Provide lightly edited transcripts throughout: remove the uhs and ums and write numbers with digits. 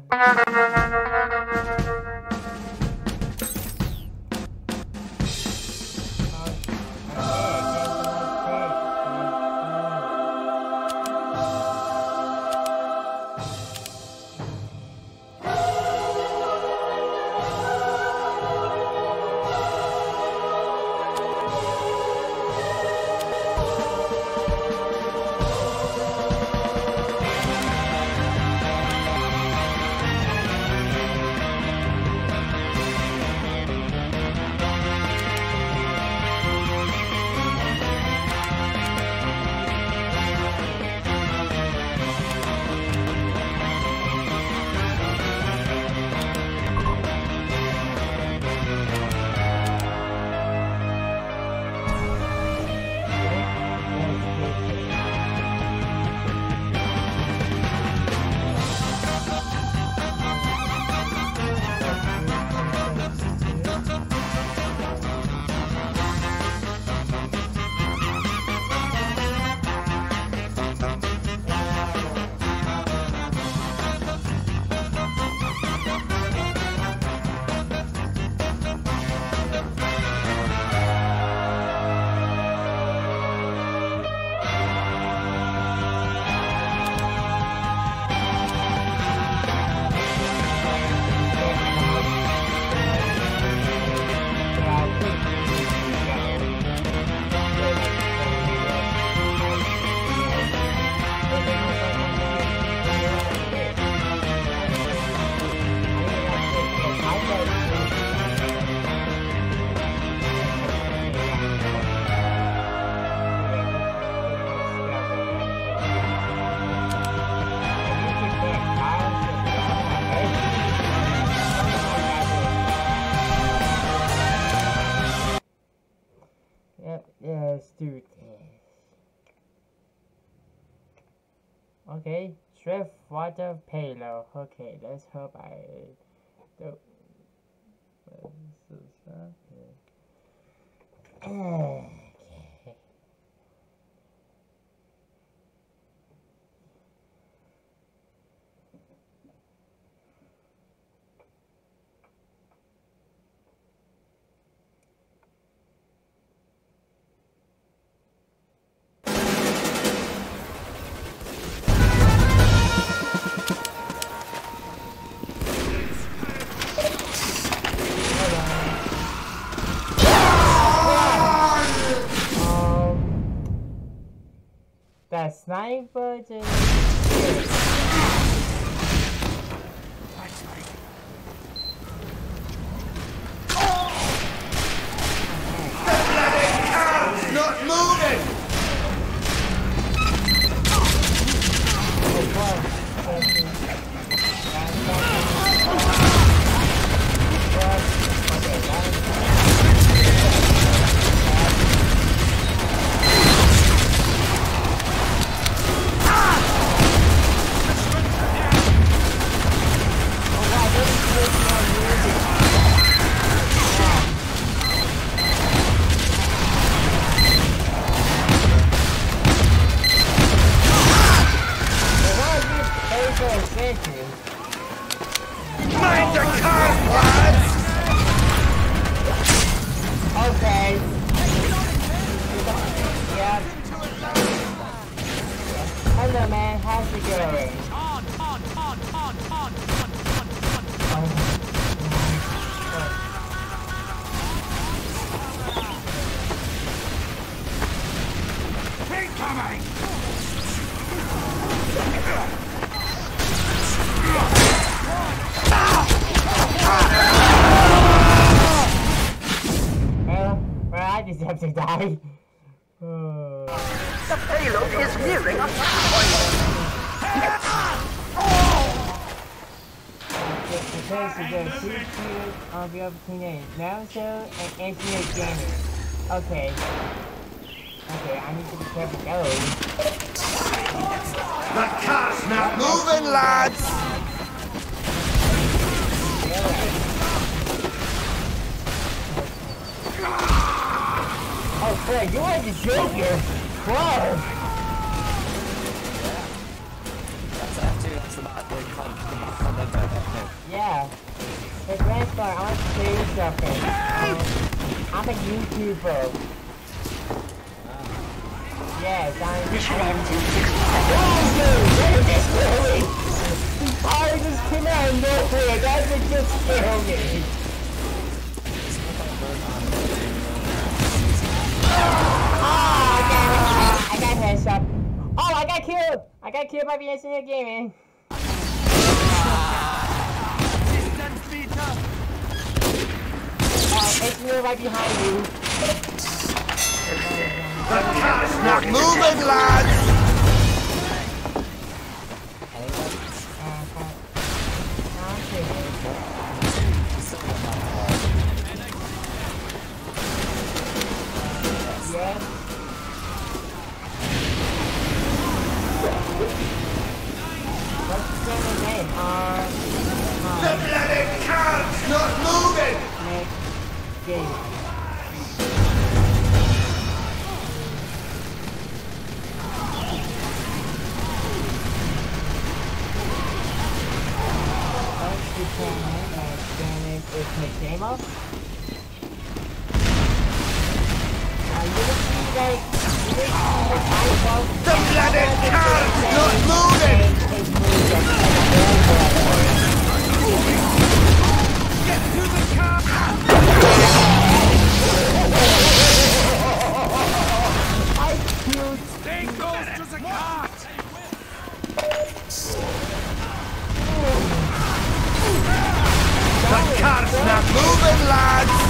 Let's do this. Okay, Swift water payload. Okay, let's hope I do. Okay. That sniper just... Not moving! Mind your cars, lads! Okay. Yep. Hello, man. How's it going? Incoming! Well, I deserve to die. The payload is nearing a checkpoint. Prepare to go C2 of your opportunity. Now so and engineer jamming. Okay. Okay, I need to be careful those. The car's not moving, lads! Oh, Fred, you are the Joker! Whoa! That's F2, that's the bot, they call it the bot. Yeah. Hey, Grandfather, I want to say you something. I'm a YouTuber. Yes, I'm... Mission ends in 60 seconds. Oh, it just came out of nowhere. That would just kill me. Oh, I got headshot. Oh, I got killed. I got killed by the incident gaming. It's right behind you. The car's not moving, lads! Yes. What's the name? The bloody car's not moving! McGamer. Is McGamer? The bloody car's not moving! Get to the car! I killed. There goes to the cart! The car's not moving, lads!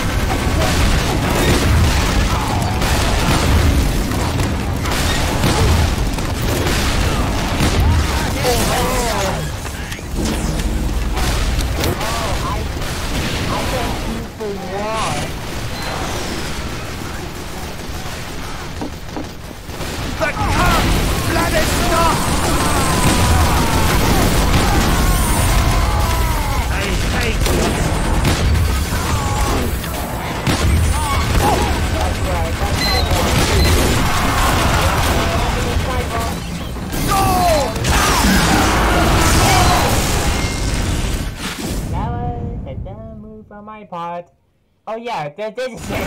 The car! Bloody stop! I hate this! From my part. Oh yeah, this is it.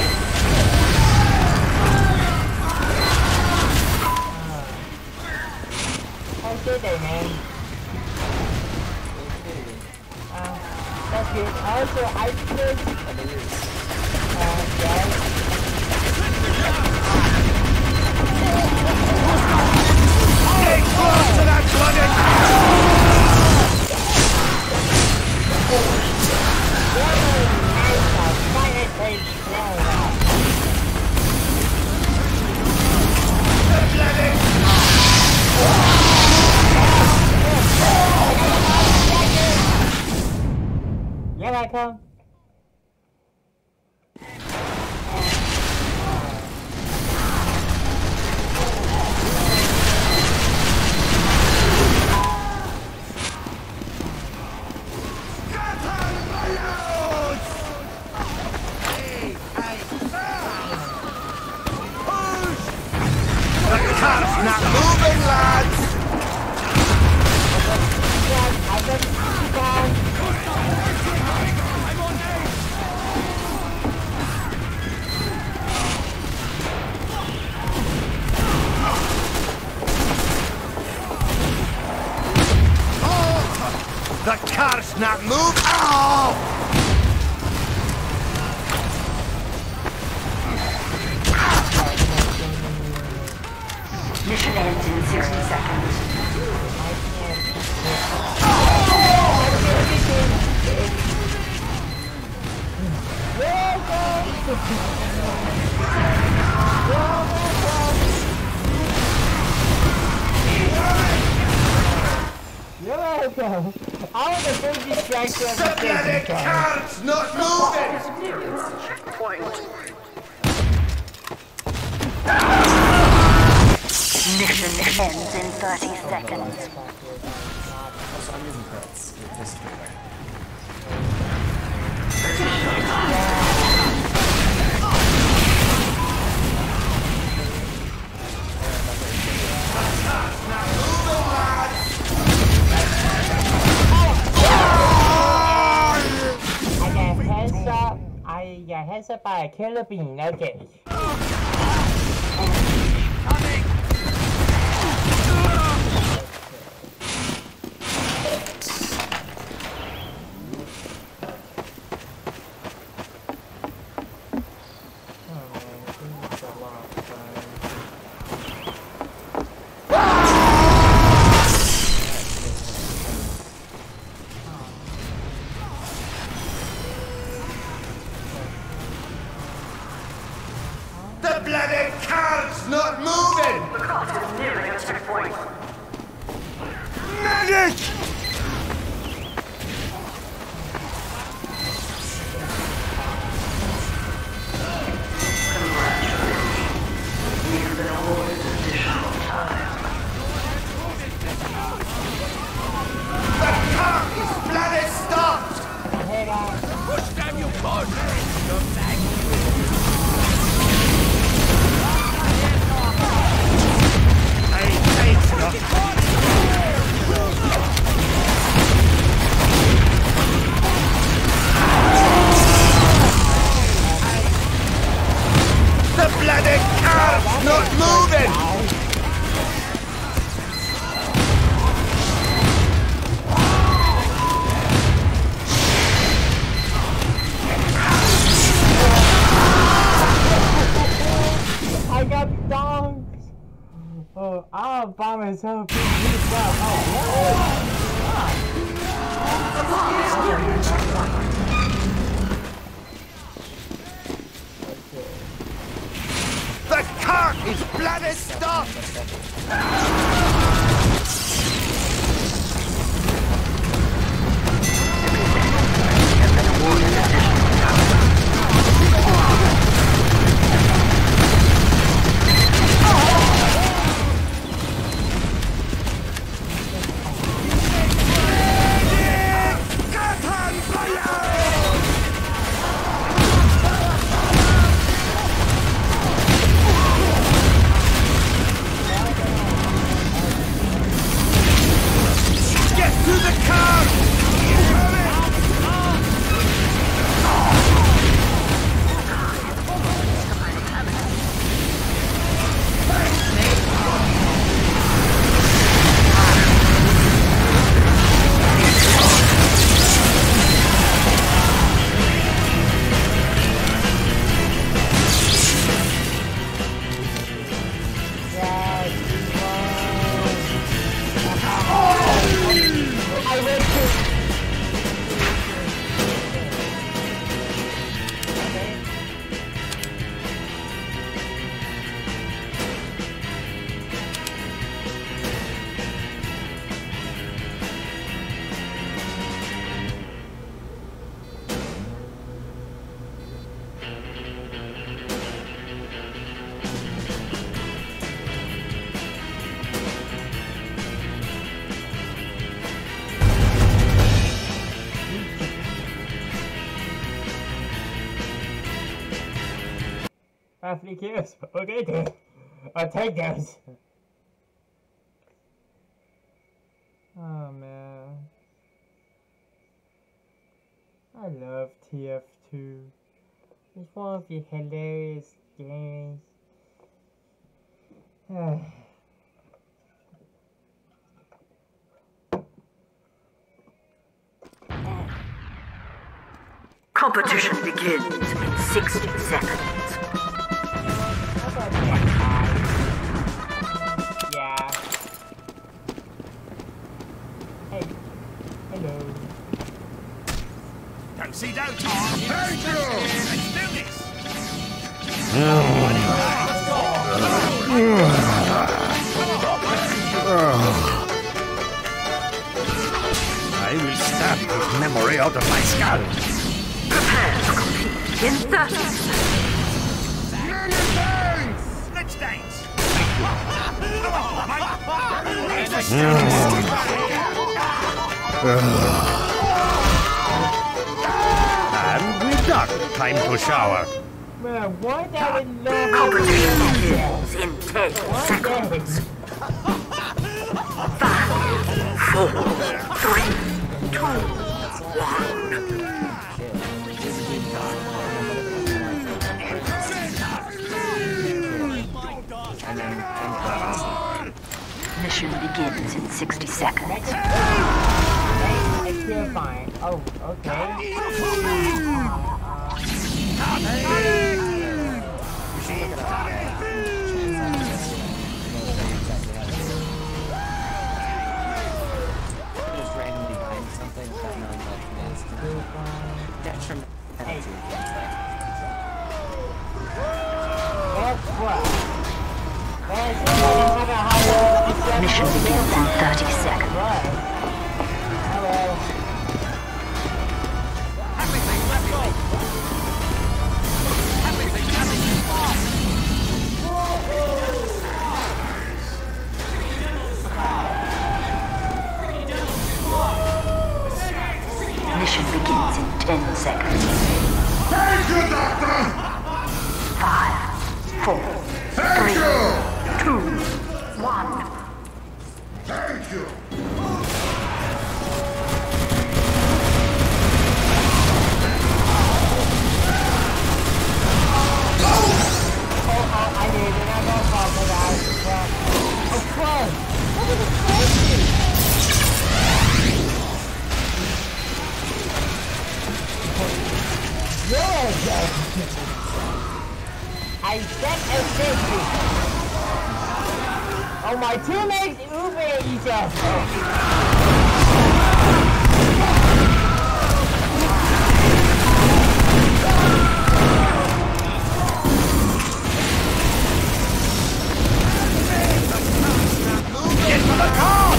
Oh shit there, man. That's good. Also, I could... yeah. Stay close to that bloody... Here I come. The car's not moving, lads! The car's not moving! Oh! Mission ends in 60 seconds. You're welcome. I was a big distraction of the bloody car's not moving! Checkpoint. Mission ends in 30 seconds. Also, I'm using crits. Basically, Answered by a killer bean, okay. The bloody car's not moving! The cart is nearing a checkpoint. Medic! You've been awarded additional time. The car is bloody stopped! Head on. Push down your board! The bloody car's not moving! I got donked! Oh, I'll buy myself a piece of stuff. The car is bloody stopped! Get to the car! Roughly kills. Okay then. I'll take those. Oh man. I love tf2. It's one of the hilarious games. Competition begins in 60 seconds. Yeah. Hey. Hello. Don't see doubt. Very true. Let's do this. I will stab this memory out of my skull. Prepare to compete in 30 seconds. Let's dance. And we're done. Time to shower. Man, why that would love Competition begins in 10 seconds. 5, 4, 3, 2, 1. and then Mission begins in 60 seconds. It's terrifying. Oh, okay. you should look it up. Just randomly buying something without knowing what it is. Detrimental to your gameplay. Guess what? Mission begins in 30 seconds. Hello. Mission begins in 10 seconds. Thank you, Doctor! 5, 4, Thank 3, you! 2, 1. Thank you! I did it. I'm gonna fall for that. Oh, close. Look at the crazy. Yes. I set a safety. Oh, my teammates Uber each other. Get to the car!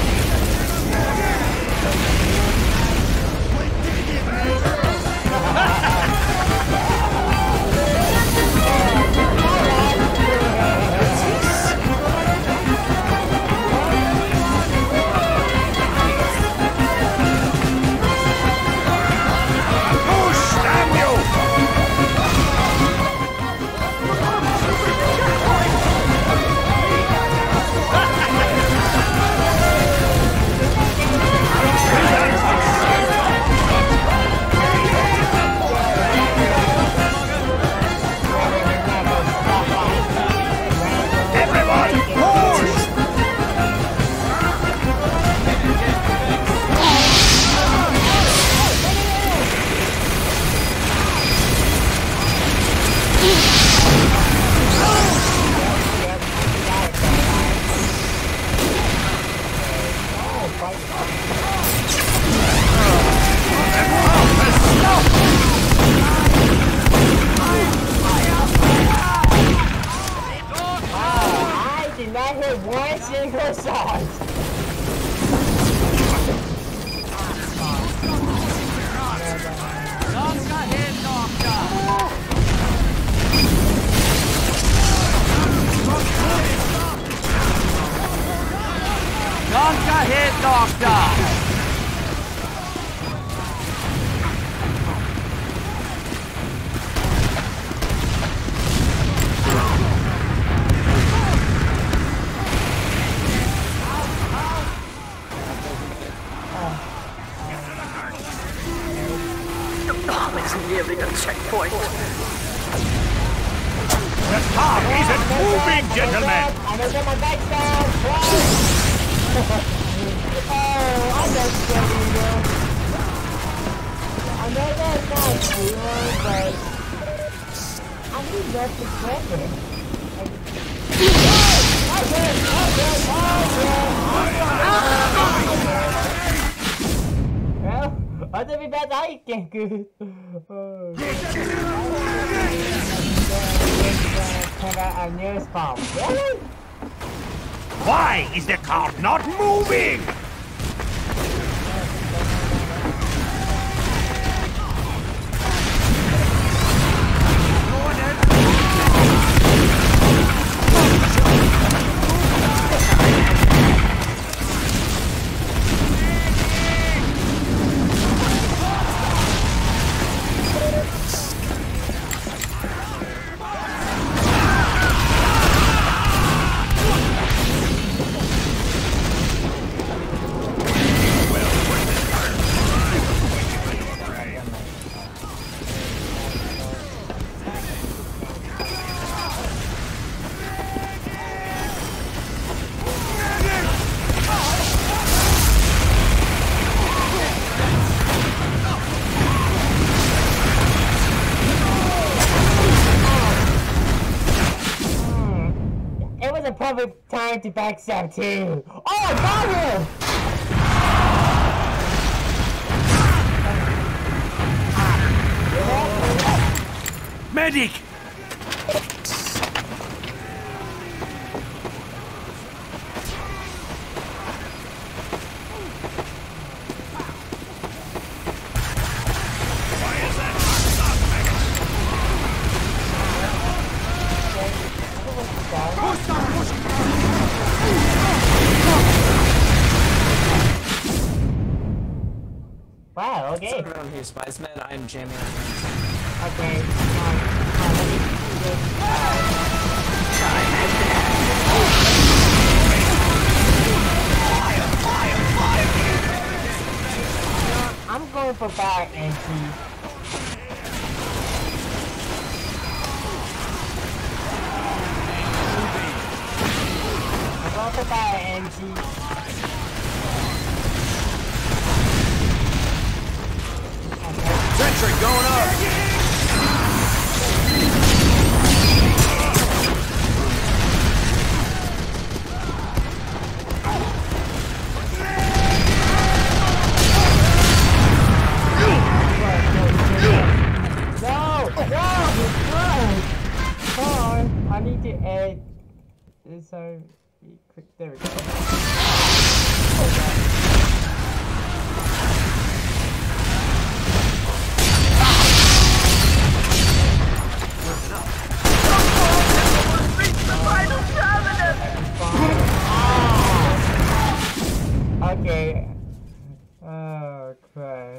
Nearing a checkpoint. The car isn't moving, gentlemen! I'm gonna get my back down! Oh, I'm just getting there. I know that's not true, but I need that to credit. Well, 어차피 나 나있게 Really? Why is the car not moving? was a perfect time to backstab too. Oh, I got him! Medic! Wow, okay. So everyone who spies med, I'm jamming. Okay, let me do this. I'm going for fire entry. I'm going for fire entry. Sentry going up! I need to add this. There we go. Okay. Oh, crap.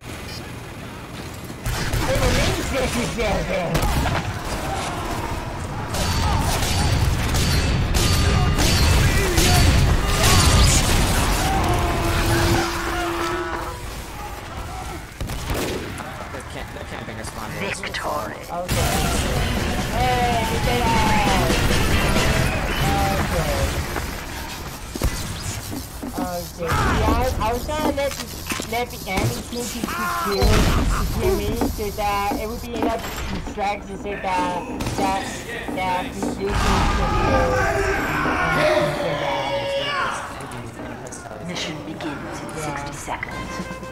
They're camping us spawn. Victory. Okay. Hey, we did it! Okay. Yeah, I was trying to let the enemy team to kill me so that it would be enough distraction so that Mission begins in 60 seconds.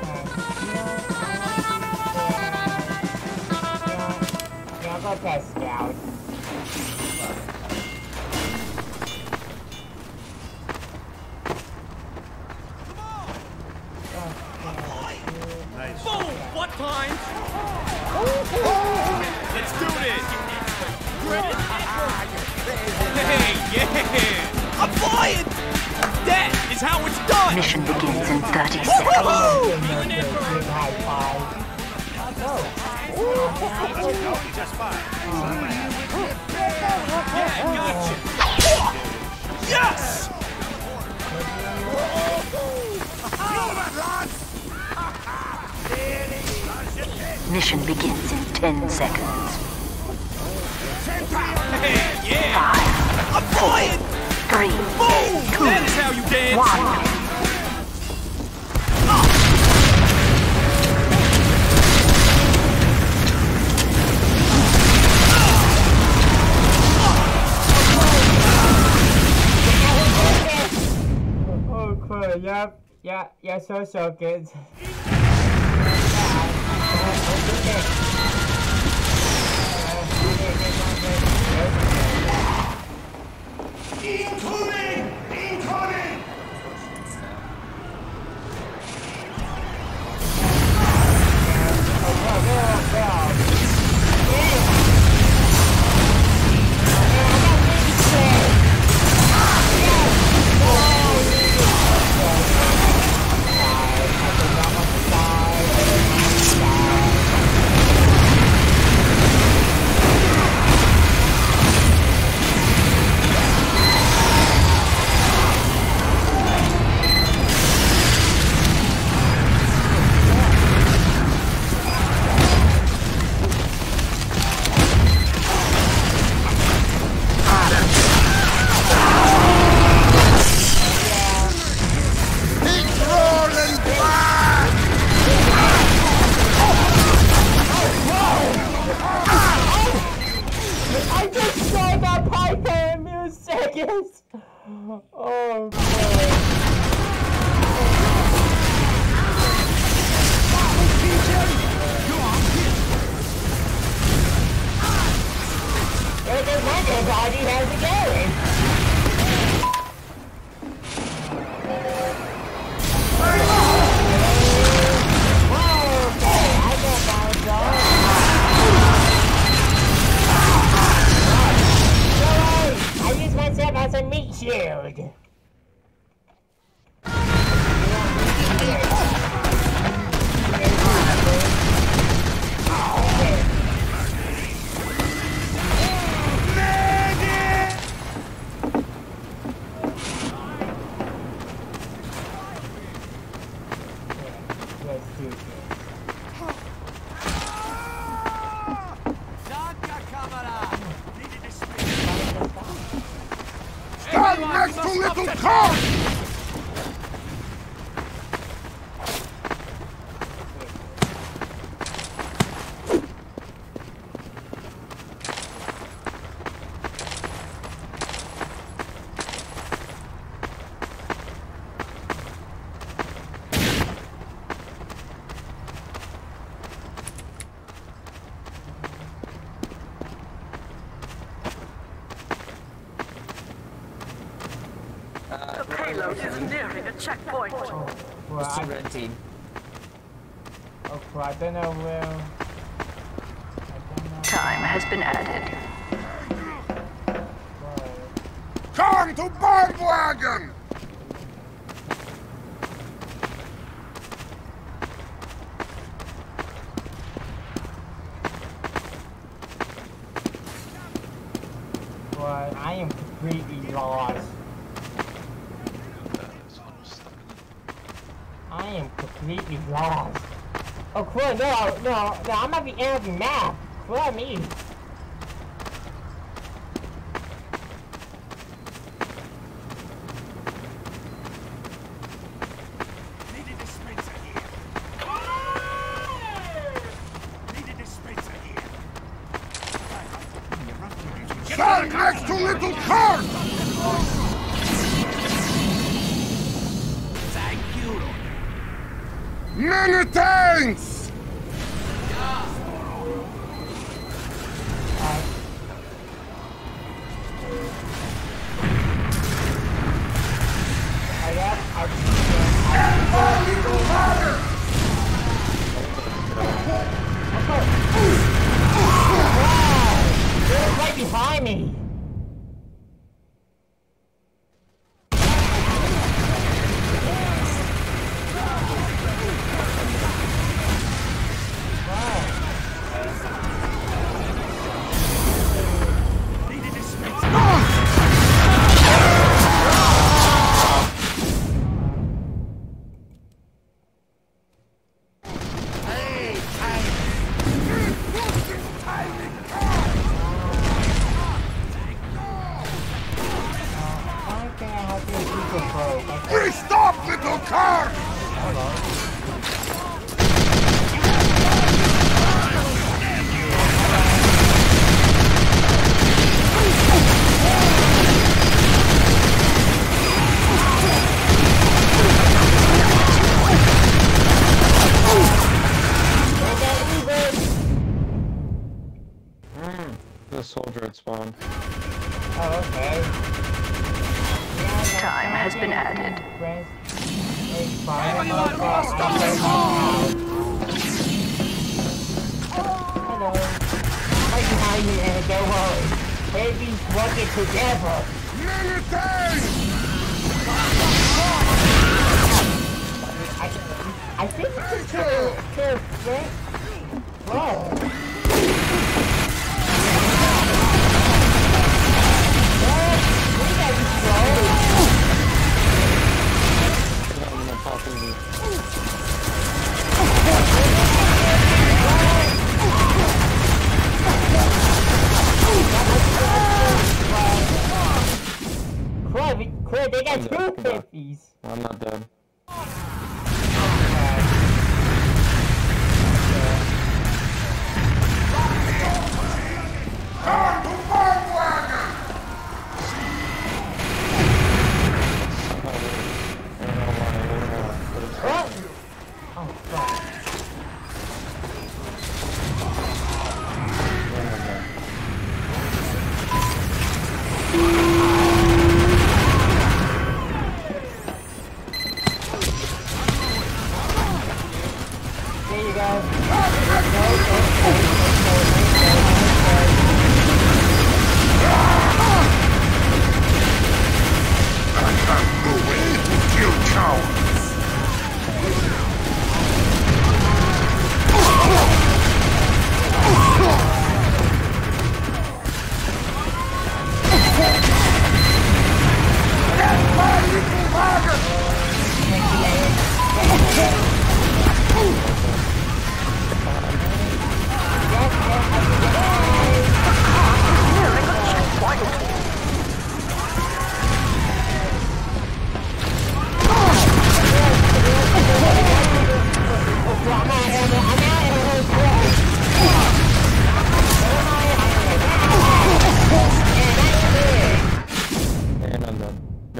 Yeah, I'll go test scout. Boom! What time? Let's do this! Hey, yeah! I'm flying! That is how it's done! Mission begins in 30 seconds. Just fine. Yeah, gotcha! Yes! Mission begins in 10 seconds. Hey, yeah! 5, I'm flying! 3, Boom! That is how you dance! 1. Oh, cool. Yep. Yeah, so good. Incoming! Incoming! this? Oh, God. There's a wonder body, how's it going? I use myself as a meat shield. Stand next to little car! The payload is nearing a checkpoint. Well, It's the red team. I don't know where. Time has been added. Come to bandwagon! But I am completely lost. I am completely lost. Oh, cool, no, I'm at the end of the map. Cool, me. Needed a dispenser here. Needed a dispenser here. Stand next to little car! Thank you. Many thanks! They're right behind me. Stop, little car! The soldier at spawn. Oh, okay. Time has been added. Hello. Right behind you, and don't worry. Babies work it together. Many thanks! I think we can kill Frank. Whoa. Crud, they got 250s. I'm not dead.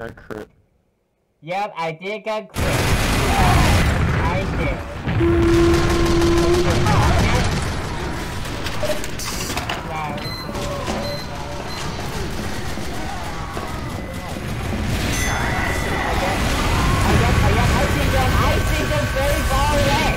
got crit. Yep, I did get crit. I did. I see them very far away.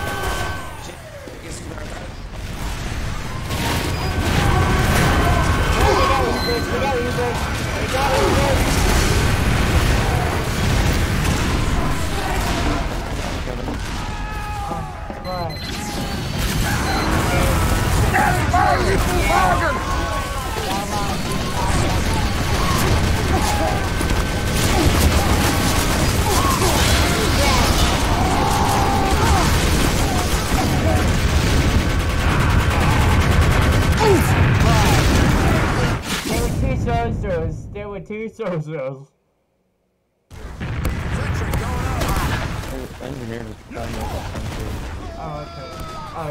There were two soldiers. Engineer was trying to make that country. Oh, okay. Oh,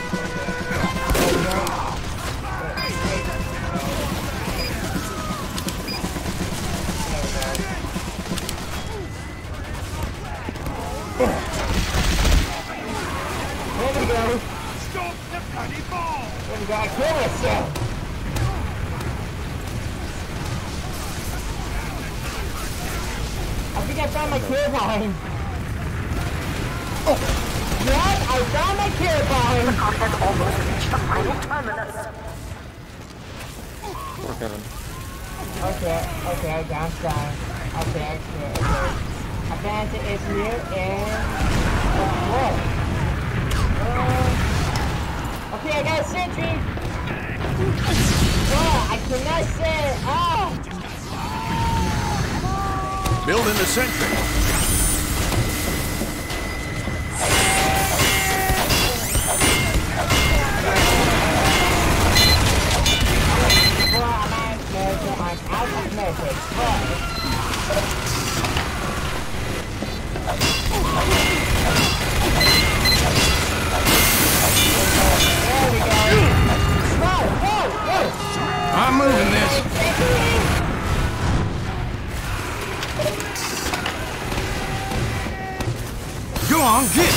there we go. Stop the bloody ball! There we go. I kill myself. I think I found my kill line. Oh, what? I found my kill line. The car has almost reached the final terminus. Poor Kevin. Okay, I'm sorry. Okay. Advance is here and... whoa. Okay, I got a sentry. Oh, I cannot say it. Oh! Building the sentry. I'm out of message. There we go. Whoa. I'm moving this. Go on, get it.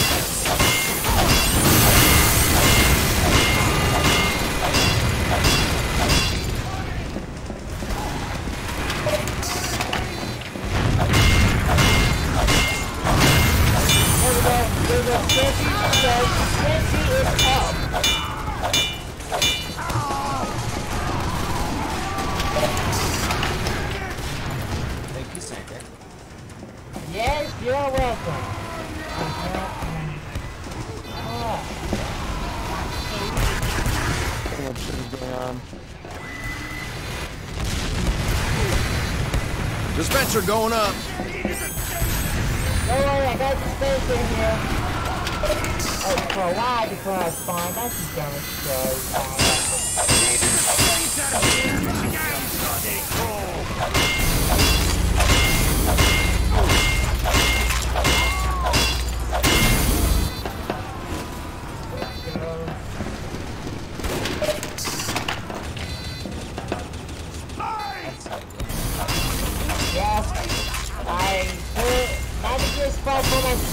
There's a sentry is up. Thank you, Santa. Yes, you're welcome. What shit is going on? Dispenser going up. Don't worry, I got the space in here. Oh, for a while before I spawn. That's the dumbest story. Yes, I put magic spell for my...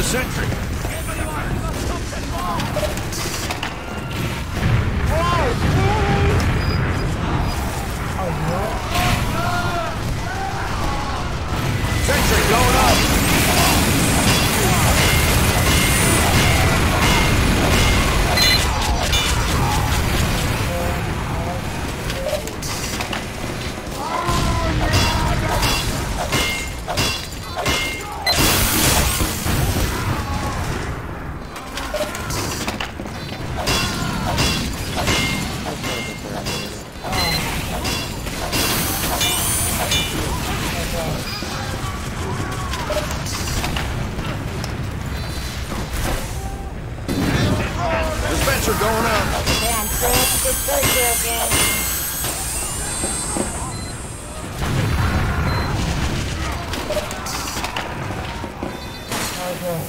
sentry. Sentry going up. Dispenser going up. Yeah, I'm still at the dispenser again. Okay.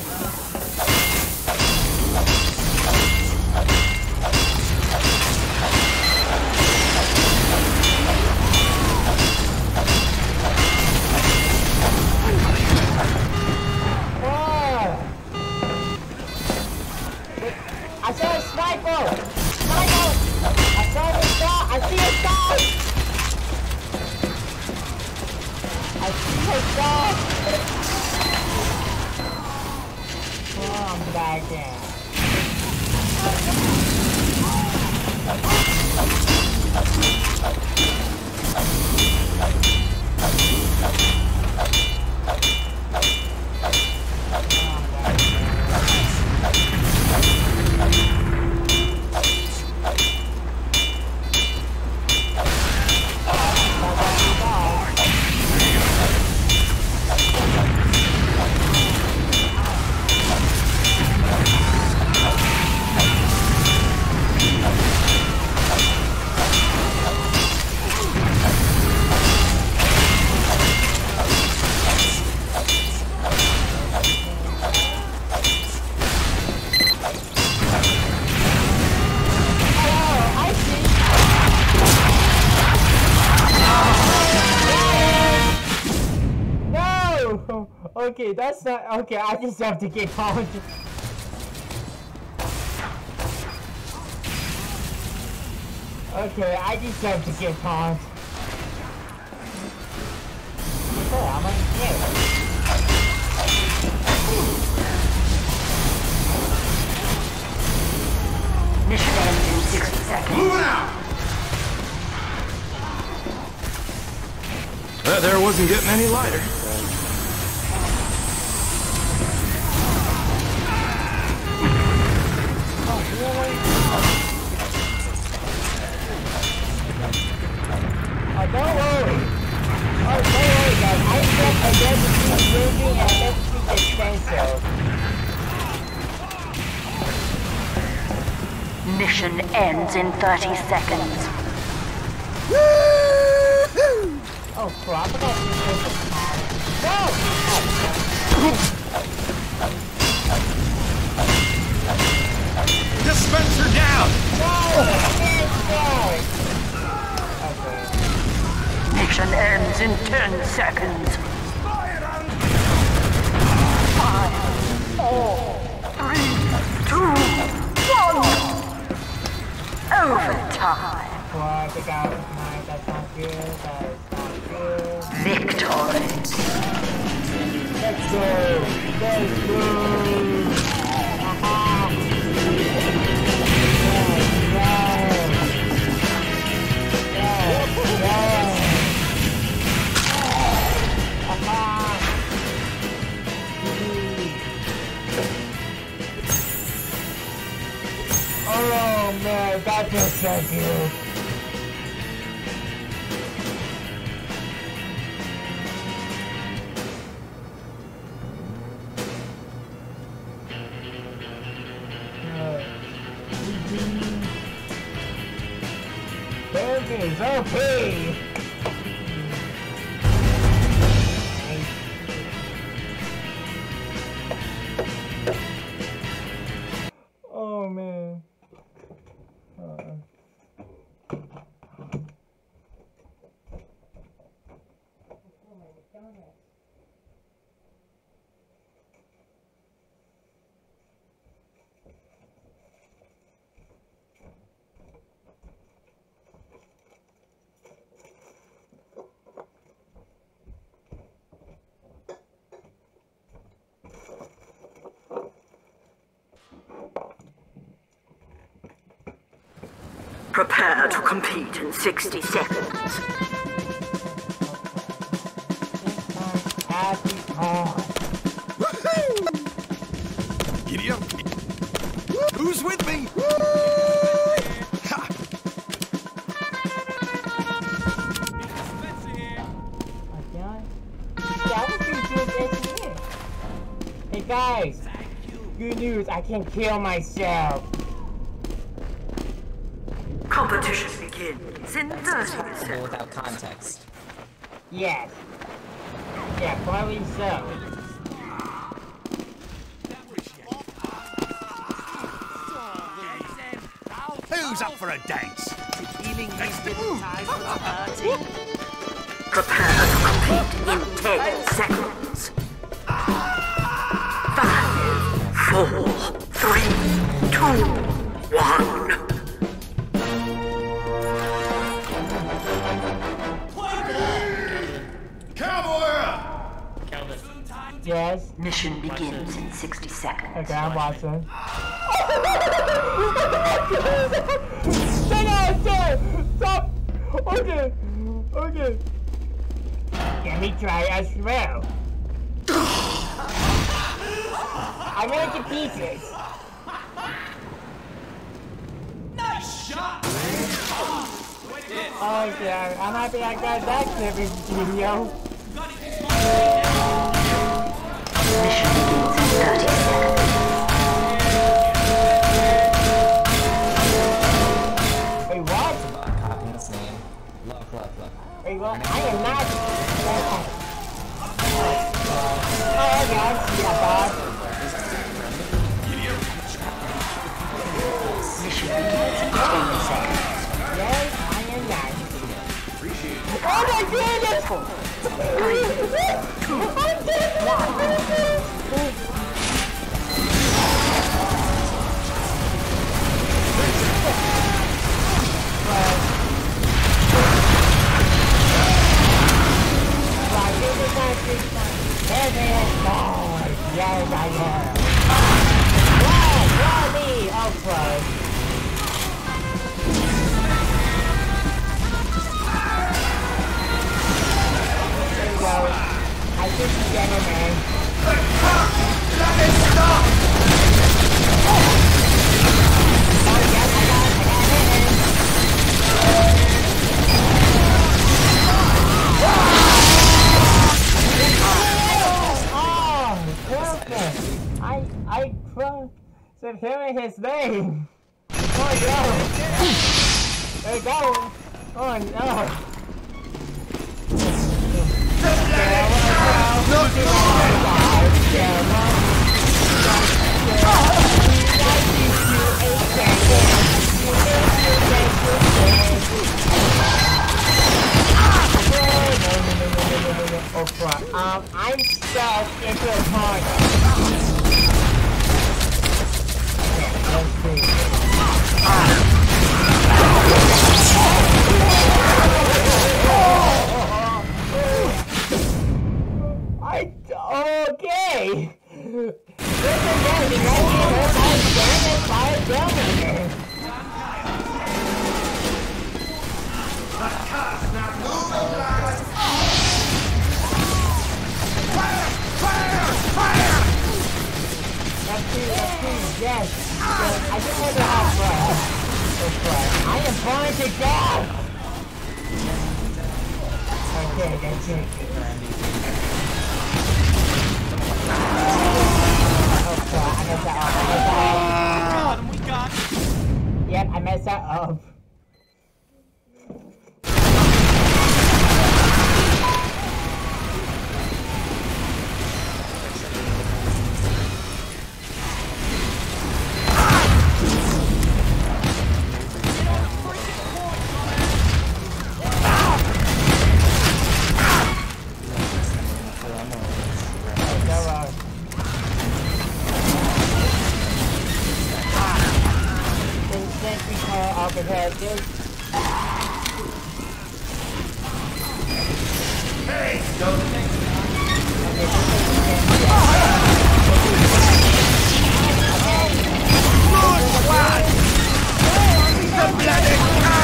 I saw a sniper! Sniper! I saw the dog! I see a dog! I see a dog! Oh, I'm back in. Okay, that's not okay. I just have to get home. Okay, I just have to get home. Okay, I'm gonna get it. Mission ends in 60 seconds. Moving out. That there wasn't getting any lighter. Oh, don't worry. Oh, don't worry, guys. I said I never see moving and I never see dispenser. Mission ends in 30 seconds. Oh, crap. I forgot to take the time. No! Dispenser down. No! Okay. Mission ends in 10 seconds. 5, 4, 3, 2, 1. Overtime. Well, I think I was mine. That's not good. That is not good. Victory. Let's go! Let's go! Haha! Oh man, that feels so good. Everything is okay. Oh man. Prepare to compete in 60 seconds. Giddy up. Who's with me? Ha! Hey guys, good news, I can kill myself. Competition begins in 30 seconds. Without context. Yes. Yeah, probably so. Who's up for a dance? Prepare to compete in 10 seconds. 5, 4, 3, 2, 1. Yes. Mission begins in 60 seconds. Okay, I'm watching. Stop! Okay. Okay. Let me try as well. I made it to pieces. Nice shot! Oh yeah, I'm happy I got that clip in this video. Mission begins in 30 seconds. Wait, what? Copying this name. Look. Wait, what? I am not. Oh, okay, I see that, boss. Mission begins in 10 seconds. Yes, I am not. Oh my goodness! 4, 3, 2, 1. Yes, I am. Why me? Oh, fuck. There you go. I think you get it, man. I said hearing his name. Oh no! There you go! Oh no! Oh crap! I'm stuck into a corner. Let's see. Okay. Listen, guys, you guys need to five down. Yes. I just want to have fun. I am going to death. Okay, that's it. Oh crap, I messed that up. Yep, I messed that up. The bloody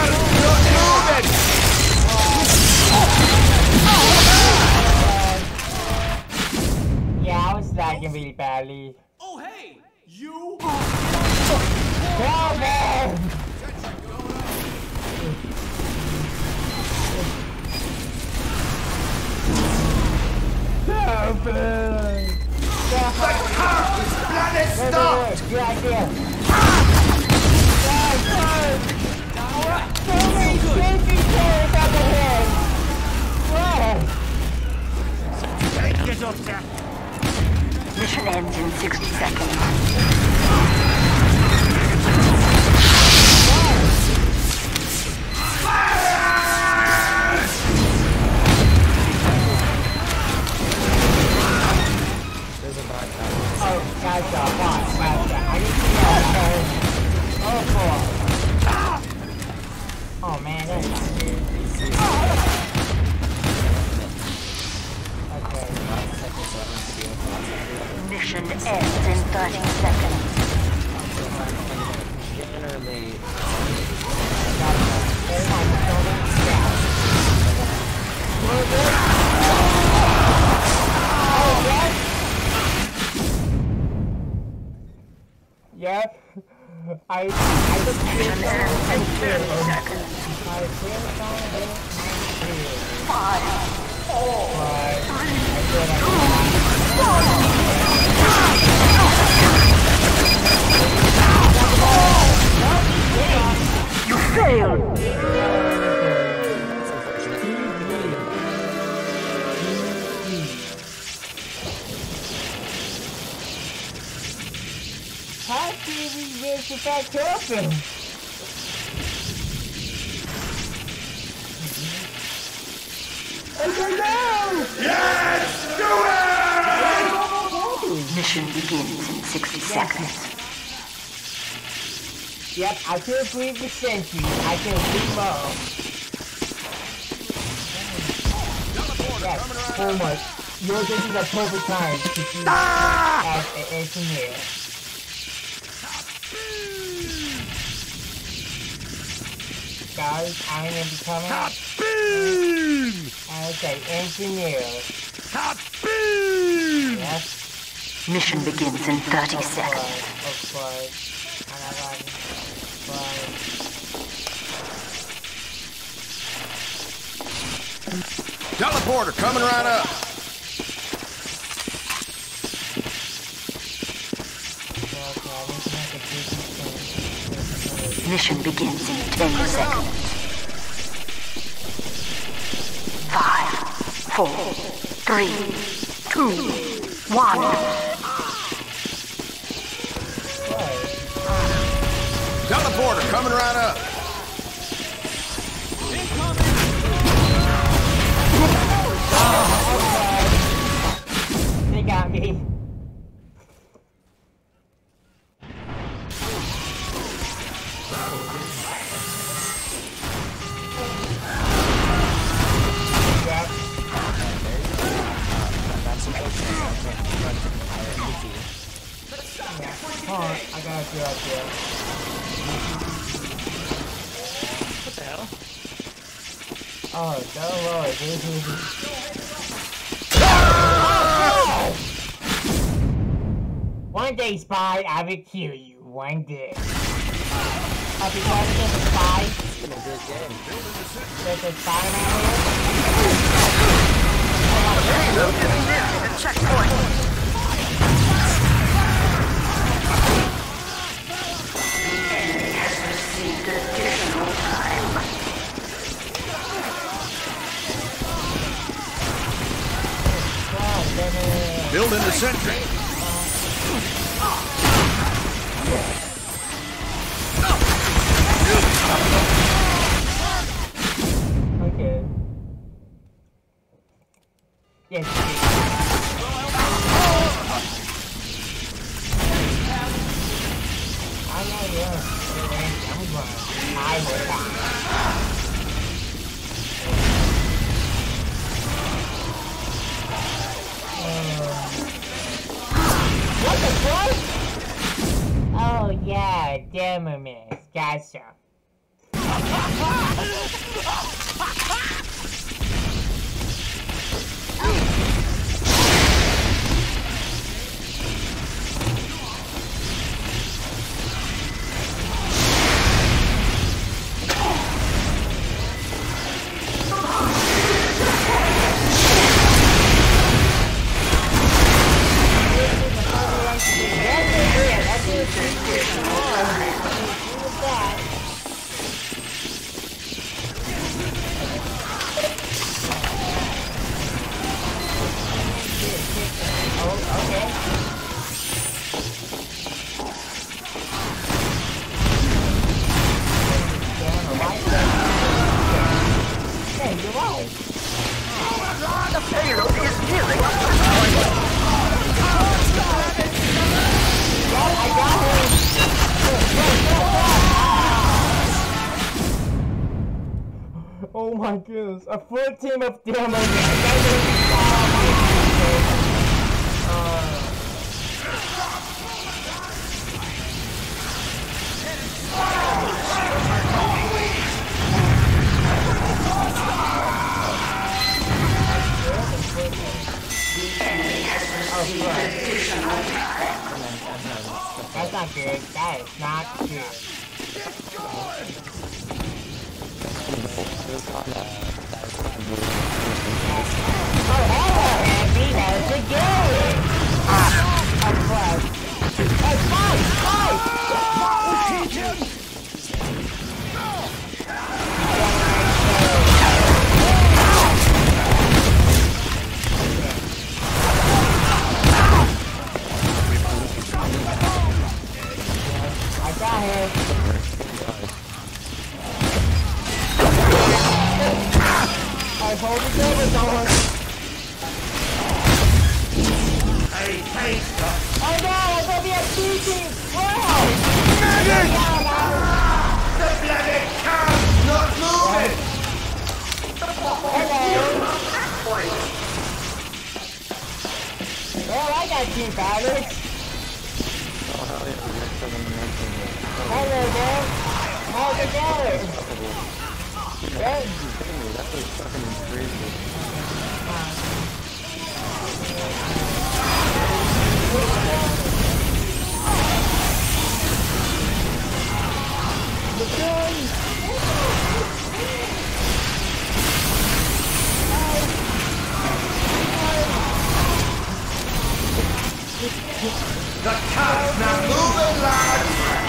really badly. Oh, hey! You! Help me! Help me! Planet stop! Good idea. Get up there! Mission ends in 60 seconds. There's a bot. Oh, gotcha, gotcha. I need to know. Oh, boy. Oh, man, that's weird. Mission ends in 30 seconds. Generally, Yep. I just Mission ends in 30 seconds. I feel something. 5, 4, 3, 2, 1. You failed! How did we get to that open? I don't know! Yes! Do it! Mission begins in 60 seconds. Yep, I could believe the sentry. I could believe more. Yes, so much. This is a perfect time to do as an engineer. Guys, I am becoming as an engineer. Yes. Mission begins in 30 seconds. Of course. Teleporter coming right up. Mission begins in 10 seconds. 5, 4, 3, 2, 1. Teleporter coming right up. They got me. I got a good idea. what the hell? Oh, no, Lord. One day, Spy, I will kill you. One day. Because there's a spy. It's been a good game. There's a spy around here. The checkpoint. Additional time. Building the sentry. Okay. Yes. I'm not young. I'm going. I will die. What the fuck? Oh yeah, damn miss. Gotcha. Oh my goodness, a full team of Dinomcgamer. That's not good. That is not good. Oh, hello, Andy. How's it going? I'm close. Hey, fight! I got him. I hold it over, someone. Hey, taster! Oh no, I'm gonna be a team! Wow! Medic! The bloody car's not moving! Hello! Well, I got team powers. Hello there! How's it going? Good. That was fucking crazy. The car's not moving, lads!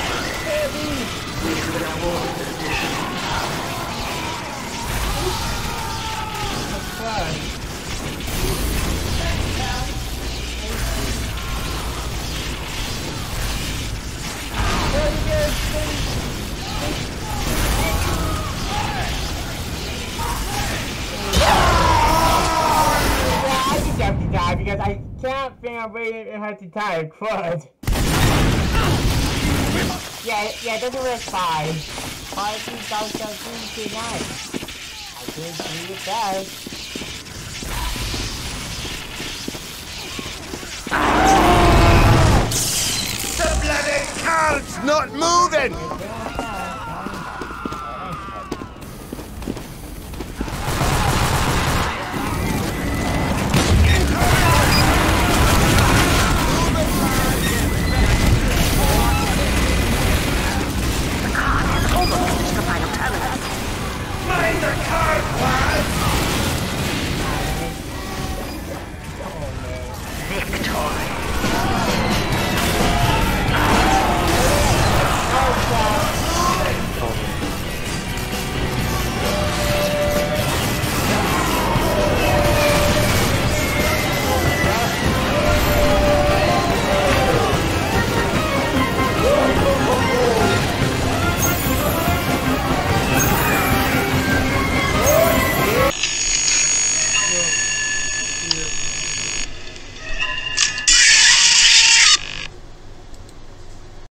I just have to die because I can't figure out where how to die. Crud. Yeah, it doesn't work fine. 5,329. I could do it best. The bloody car's not moving!